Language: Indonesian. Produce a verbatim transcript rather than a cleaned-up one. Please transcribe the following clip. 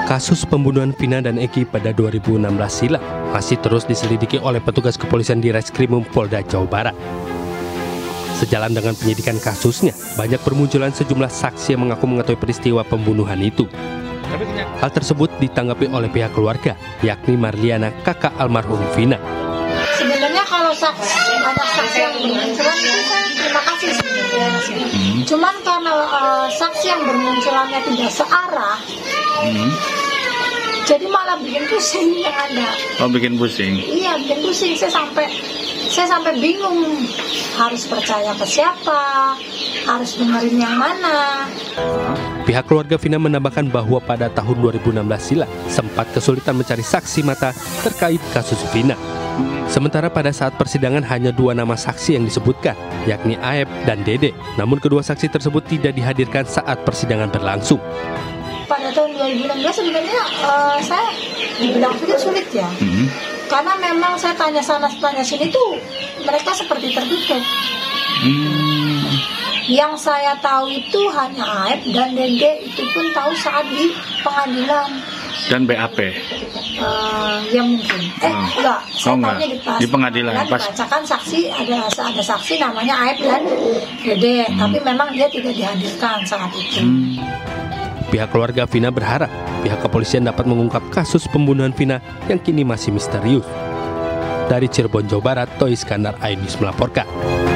Kasus pembunuhan Vina dan Eki pada dua ribu enam belas silam masih terus diselidiki oleh petugas kepolisian di Reskrimum Polda Jawa Barat. Sejalan dengan penyidikan kasusnya, banyak bermunculan sejumlah saksi yang mengaku mengetahui peristiwa pembunuhan itu. Hal tersebut ditanggapi oleh pihak keluarga, yakni Marliana, kakak almarhum Vina. Sebenarnya kalau saksi, banyak saksi yang bermunculan itu saya terima kasih sebenarnya. Hmm. Cuman karena uh, saksi yang bermunculannya tidak searah, hmm. jadi malah bikin pusing yang ada. Oh, bikin pusing? Iya, bikin pusing. Saya sampai saya sampai bingung harus percaya ke siapa, harus dengerin yang mana. Pihak keluarga Vina menambahkan bahwa pada tahun dua ribu enam belas silam sempat kesulitan mencari saksi mata terkait kasus Vina. Sementara pada saat persidangan hanya dua nama saksi yang disebutkan, yakni Aep dan Dede. Namun kedua saksi tersebut tidak dihadirkan saat persidangan berlangsung. Pada tahun dua ribu enam belas sebenarnya uh, saya dibilang sulit sulit ya, mm-hmm. karena memang saya tanya sana tanya sini tuh mereka seperti tertutup. Mm. Yang saya tahu itu hanya Aep dan Dede, itu pun tahu saat di pengadilan. Dan B A P? Uh, ya mungkin. Eh oh. enggak, saya oh, enggak. tanya di, pas, di pengadilan. Pas dibacakan saksi, ada ada saksi namanya Aep dan Dede, hmm. tapi memang dia tidak dihadirkan saat itu. Hmm. Pihak keluarga Vina berharap pihak kepolisian dapat mengungkap kasus pembunuhan Vina yang kini masih misterius. Dari Cirebon, Jawa Barat, Toy Iskandar, iNews melaporkan.